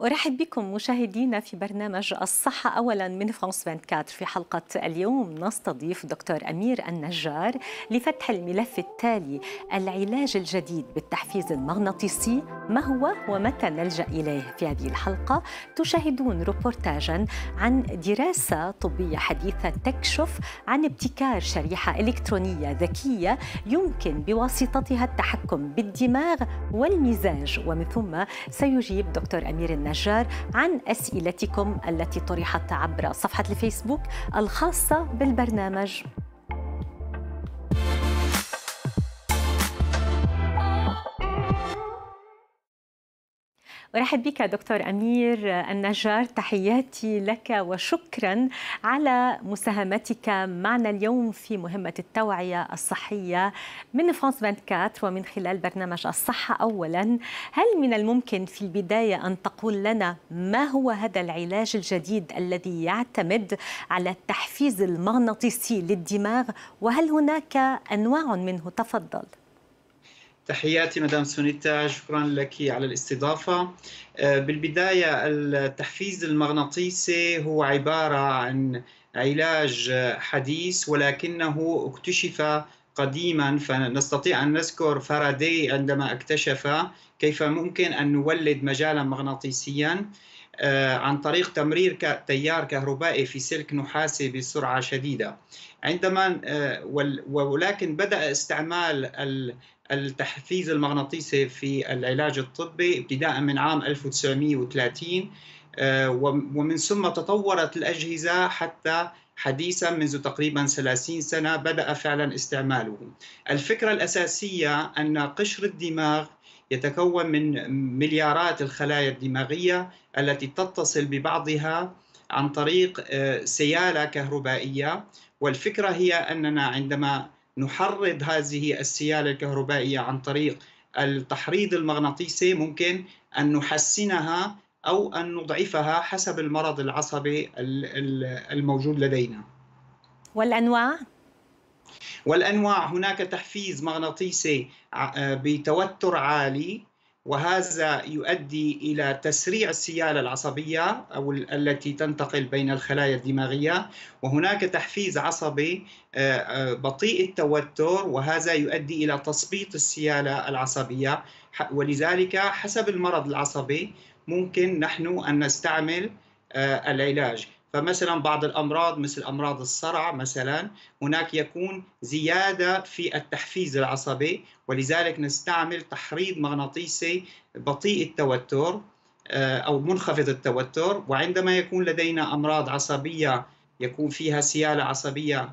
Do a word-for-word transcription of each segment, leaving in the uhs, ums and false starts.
أرحب بكم مشاهدينا في برنامج الصحة أولا من فرانس أربعة وعشرين. في حلقة اليوم نستضيف دكتور أمير النجار لفتح الملف التالي: العلاج الجديد بالتحفيز المغناطيسي، ما هو ومتى نلجأ إليه؟ في هذه الحلقة تشاهدون روبورتاجا عن دراسة طبية حديثة تكشف عن ابتكار شريحة إلكترونية ذكية يمكن بواسطتها التحكم بالدماغ والمزاج، ومن ثم سيجيب دكتور أمير النجار عن أسئلتكم التي طرحت عبر صفحة الفيسبوك الخاصة بالبرنامج. أرحب بك دكتور أمير النجار، تحياتي لك وشكرا على مساهمتك معنا اليوم في مهمة التوعية الصحية من فرانس أربعة وعشرين ومن خلال برنامج الصحة أولا. هل من الممكن في البداية أن تقول لنا ما هو هذا العلاج الجديد الذي يعتمد على التحفيز المغناطيسي للدماغ، وهل هناك أنواع منه؟ تفضل. تحياتي مدام سونيتا، شكرا لك على الاستضافة. بالبداية، التحفيز المغناطيسي هو عبارة عن علاج حديث ولكنه اكتشف قديما، فنستطيع أن نذكر فاراداي عندما اكتشف كيف ممكن أن نولد مجالا مغناطيسيا عن طريق تمرير تيار كهربائي في سلك نحاسي بسرعة شديدة. عندما ولكن بدأ استعمال التحفيز المغناطيسي في العلاج الطبي ابتداء من عام ألف وتسعمئة وثلاثين، ومن ثم تطورت الأجهزة حتى حديثا منذ تقريبا ثلاثين سنة بدأ فعلا استعماله. الفكرة الأساسية أن قشر الدماغ يتكون من مليارات الخلايا الدماغية التي تتصل ببعضها عن طريق سيالة كهربائية، والفكرة هي أننا عندما نحرض هذه السيالة الكهربائية عن طريق التحريض المغناطيسي ممكن أن نحسنها أو أن نضعفها حسب المرض العصبي الموجود لدينا. والأنواع؟ والأنواع هناك تحفيز مغناطيسي بتوتر عالي، وهذا يؤدي إلى تسريع السيالة العصبية أو التي تنتقل بين الخلايا الدماغية، وهناك تحفيز عصبي بطيء التوتر، وهذا يؤدي إلى تثبيط السيالة العصبية. ولذلك حسب المرض العصبي ممكن نحن أن نستعمل العلاج. فمثلا بعض الأمراض مثل أمراض الصرع مثلا هناك يكون زيادة في التحفيز العصبي، ولذلك نستعمل تحريض مغناطيسي بطيء التوتر أو منخفض التوتر. وعندما يكون لدينا أمراض عصبية يكون فيها سيالة عصبية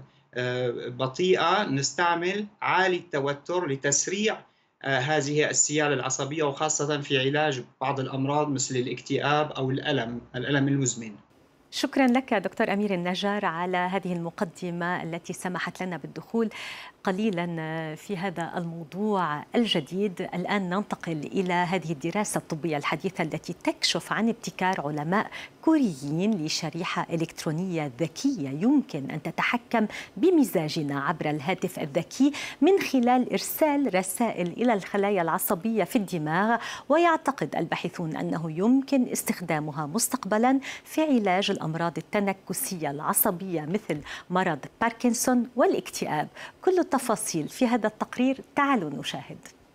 بطيئة نستعمل عالي التوتر لتسريع هذه السيالة العصبية، وخاصة في علاج بعض الأمراض مثل الاكتئاب أو الألم الألم المزمن. شكرا لك دكتور أمير النجار على هذه المقدمة التي سمحت لنا بالدخول قليلا في هذا الموضوع الجديد. الآن ننتقل إلى هذه الدراسة الطبية الحديثة التي تكشف عن ابتكار علماء كوريين لشريحة إلكترونية ذكية يمكن أن تتحكم بمزاجنا عبر الهاتف الذكي من خلال إرسال رسائل إلى الخلايا العصبية في الدماغ. ويعتقد الباحثون أنه يمكن استخدامها مستقبلا في علاج الأمراض التنكسية العصبية مثل مرض باركنسون والاكتئاب. كل التفاصيل في هذا التقرير، تعالوا نشاهد.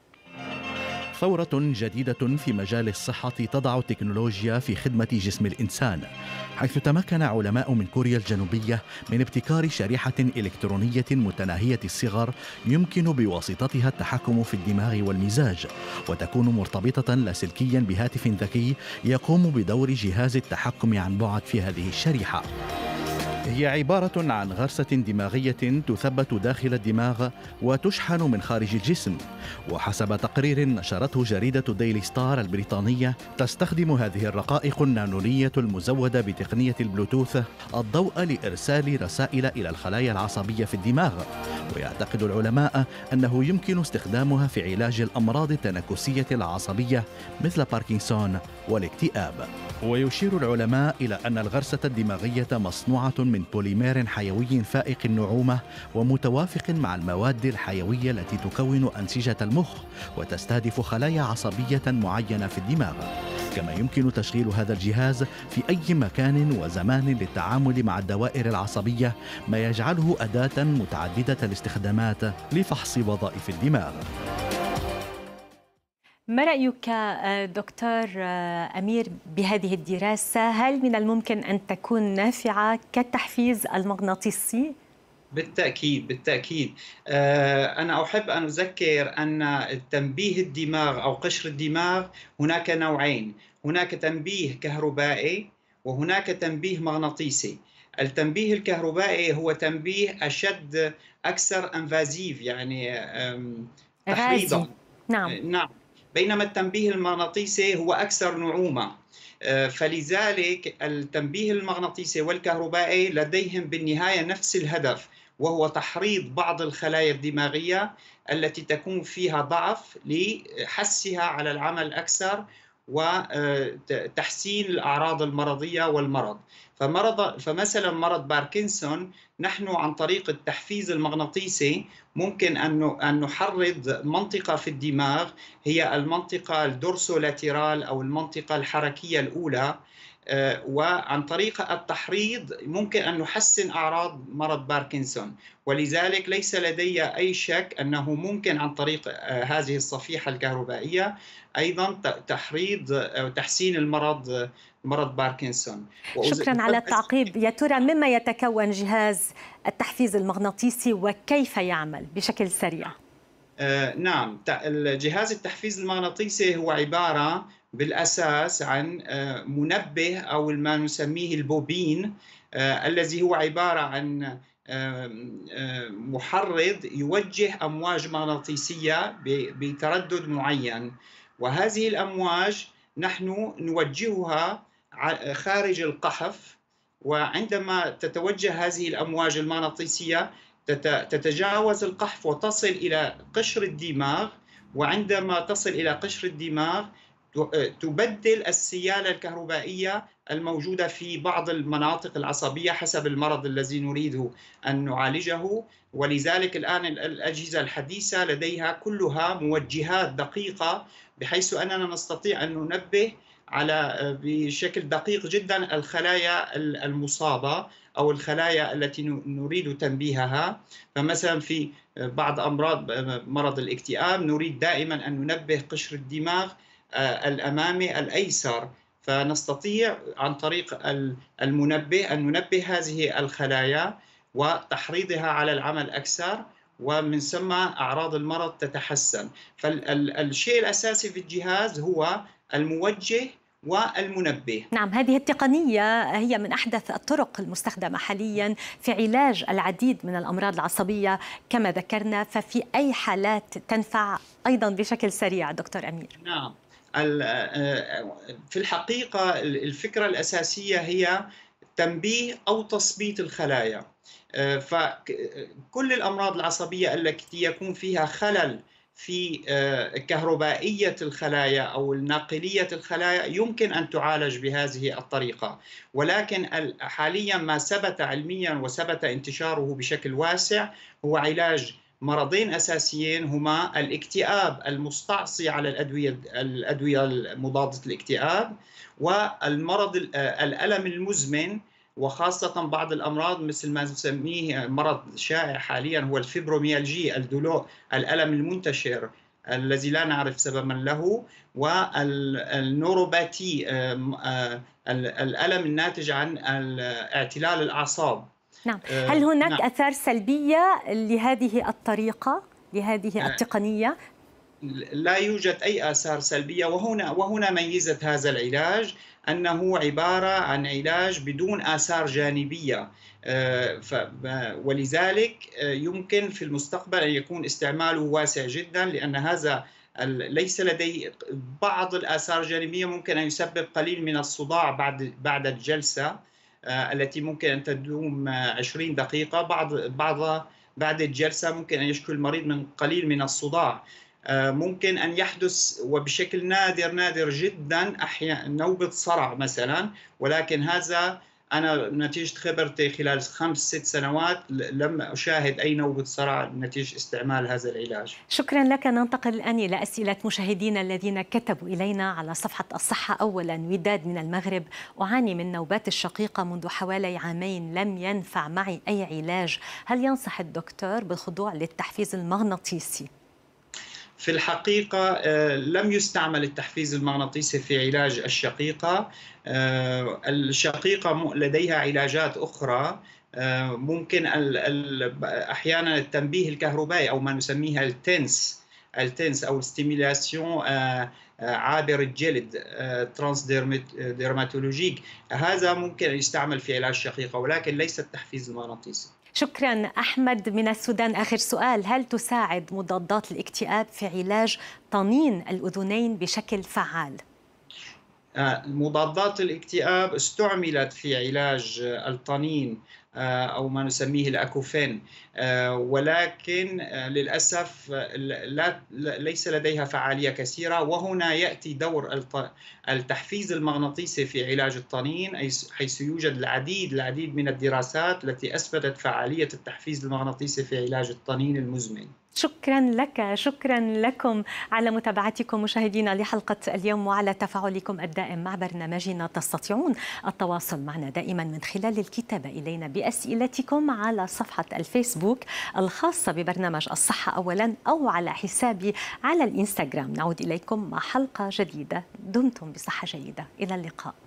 ثورة جديدة في مجال الصحة تضع التكنولوجيا في خدمة جسم الإنسان، حيث تمكن علماء من كوريا الجنوبية من ابتكار شريحة إلكترونية متناهية الصغر يمكن بواسطتها التحكم في الدماغ والمزاج، وتكون مرتبطة لاسلكيا بهاتف ذكي يقوم بدور جهاز التحكم عن بعد في هذه الشريحة. هي عبارة عن غرسة دماغية تثبت داخل الدماغ وتشحن من خارج الجسم، وحسب تقرير نشرته جريدة ديلي ستار البريطانية تستخدم هذه الرقائق النانونية المزودة بتقنية البلوتوث الضوء لإرسال رسائل إلى الخلايا العصبية في الدماغ. ويعتقد العلماء أنه يمكن استخدامها في علاج الأمراض التنكسية العصبية مثل باركنسون والاكتئاب. ويشير العلماء إلى أن الغرسة الدماغية مصنوعة من بوليمير حيوي فائق النعومة ومتوافق مع المواد الحيوية التي تكون أنسجة المخ وتستهدف خلايا عصبية معينة في الدماغ. كما يمكن تشغيل هذا الجهاز في أي مكان وزمان للتعامل مع الدوائر العصبية، ما يجعله أداة متعددة الاستخدامات لفحص وظائف الدماغ. ما رأيك دكتور أمير بهذه الدراسة؟ هل من الممكن أن تكون نافعة كالتحفيز المغناطيسي؟ بالتأكيد بالتأكيد. أنا أحب أن أذكر أن تنبيه الدماغ أو قشر الدماغ هناك نوعين، هناك تنبيه كهربائي وهناك تنبيه مغناطيسي. التنبيه الكهربائي هو تنبيه أشد، أكثر انفازيف، يعني تحريضا. نعم نعم. بينما التنبيه المغناطيسي هو أكثر نعومة. فلذلك التنبيه المغناطيسي والكهربائي لديهم بالنهاية نفس الهدف، وهو تحريض بعض الخلايا الدماغية التي تكون فيها ضعف لحثها على العمل أكثر وتحسين الأعراض المرضية والمرض. فمرض فمثلا مرض باركنسون، نحن عن طريق التحفيز المغناطيسي ممكن أن نحرض منطقة في الدماغ، هي المنطقة الدورسولاتيرال أو المنطقة الحركية الأولى، وعن طريق التحريض ممكن أن نحسن أعراض مرض باركنسون. ولذلك ليس لدي أي شك أنه ممكن عن طريق هذه الصفيحة الكهربائية أيضا تحريض أو تحسين المرض، مرض باركنسون. شكرا على التعقيب. يا ترى مما يتكون جهاز التحفيز المغناطيسي وكيف يعمل بشكل سريع؟ آه نعم، جهاز التحفيز المغناطيسي هو عبارة بالأساس عن منبه أو ما نسميه البوبين، الذي هو عبارة عن محرض يوجه أمواج مغناطيسية بتردد معين، وهذه الأمواج نحن نوجهها خارج القحف، وعندما تتوجه هذه الأمواج المغناطيسية تتجاوز القحف وتصل إلى قشر الدماغ، وعندما تصل إلى قشر الدماغ تبدل السيالة الكهربائية الموجودة في بعض المناطق العصبية حسب المرض الذي نريد أن نعالجه. ولذلك الآن الأجهزة الحديثة لديها كلها موجهات دقيقة، بحيث أننا نستطيع أن ننبه على بشكل دقيق جدا الخلايا المصابة أو الخلايا التي نريد تنبيهها. فمثلا في بعض أمراض مرض الاكتئاب نريد دائما أن ننبه قشر الدماغ الأمامي الأيسر، فنستطيع عن طريق المنبه أن ننبه هذه الخلايا وتحريضها على العمل أكثر، ومن ثم أعراض المرض تتحسن. فالشيء الأساسي في الجهاز هو الموجه والمنبه. نعم، هذه التقنية هي من أحدث الطرق المستخدمة حاليا في علاج العديد من الأمراض العصبية كما ذكرنا، ففي أي حالات تنفع أيضا بشكل سريع دكتور أمير؟ نعم، في الحقيقة الفكرة الأساسية هي تنبيه أو تثبيط الخلايا. فكل الأمراض العصبية التي يكون فيها خلل في كهربائية الخلايا أو الناقلية الخلايا يمكن أن تعالج بهذه الطريقة، ولكن حاليا ما ثبت علميا وثبت انتشاره بشكل واسع هو علاج مرضين أساسيين، هما الاكتئاب المستعصي على الأدوية الأدوية المضادة للاكتئاب، والمرض الألم المزمن، وخاصة بعض الأمراض مثل ما نسميه مرض شائع حاليا هو الفيبروميالجي، الدلو الألم المنتشر الذي لا نعرف سببا له، والنوروباتي الألم الناتج عن اعتلال الأعصاب. نعم، هل هناك نعم. آثار سلبية لهذه الطريقة، لهذه التقنية؟ لا يوجد أي آثار سلبية، وهنا وهنا ميزة هذا العلاج أنه عبارة عن علاج بدون آثار جانبية، ولذلك يمكن في المستقبل أن يكون استعماله واسع جدا، لأن هذا ليس لديه بعض الآثار الجانبية ممكن أن يسبب قليل من الصداع بعد بعد الجلسة التي ممكن أن تدوم عشرين دقيقة. بعض بعض بعد الجلسة ممكن أن يشكو المريض من قليل من الصداع. ممكن أن يحدث وبشكل نادر نادر جدا أحيانا نوبة صرع مثلا، ولكن هذا أنا نتيجة خبرتي خلال خمس ست سنوات لم أشاهد أي نوبة صرع نتيجة استعمال هذا العلاج. شكرا لك. ننتقل الآن إلى أسئلة مشاهدينا الذين كتبوا إلينا على صفحة الصحة. أولا، وداد من المغرب: أعاني من نوبات الشقيقة منذ حوالي عامين، لم ينفع معي أي علاج، هل ينصح الدكتور بالخضوع للتحفيز المغناطيسي؟ في الحقيقة لم يستعمل التحفيز المغناطيسي في علاج الشقيقة. الشقيقة لديها علاجات أخرى، ممكن أحيانا التنبيه الكهربائي أو ما نسميها التنس التنس أو الستيميلاسيون عابر الجلد ترانس ديرماتولوجيك، هذا ممكن أن يستعمل في علاج الشقيقة ولكن ليس التحفيز المغناطيسي. شكرا. أحمد من السودان، آخر سؤال: هل تساعد مضادات الاكتئاب في علاج طنين الأذنين بشكل فعال؟ مضادات الاكتئاب استعملت في علاج الطنين أو ما نسميه الأكوفين، ولكن للأسف لا ليس لديها فعالية كثيرة، وهنا يأتي دور التحفيز المغناطيسي في علاج الطنين، حيث يوجد العديد العديد من الدراسات التي أثبتت فعالية التحفيز المغناطيسي في علاج الطنين المزمن. شكرا لك، شكرا لكم على متابعتكم مشاهدينا لحلقة اليوم وعلى تفاعلكم الدائم مع برنامجنا. تستطيعون التواصل معنا دائما من خلال الكتابة إلينا بأسئلتكم على صفحة الفيسبوك الخاصة ببرنامج الصحة أولا، أو على حسابي على الإنستغرام. نعود إليكم مع حلقة جديدة، دمتم بصحة جيدة، إلى اللقاء.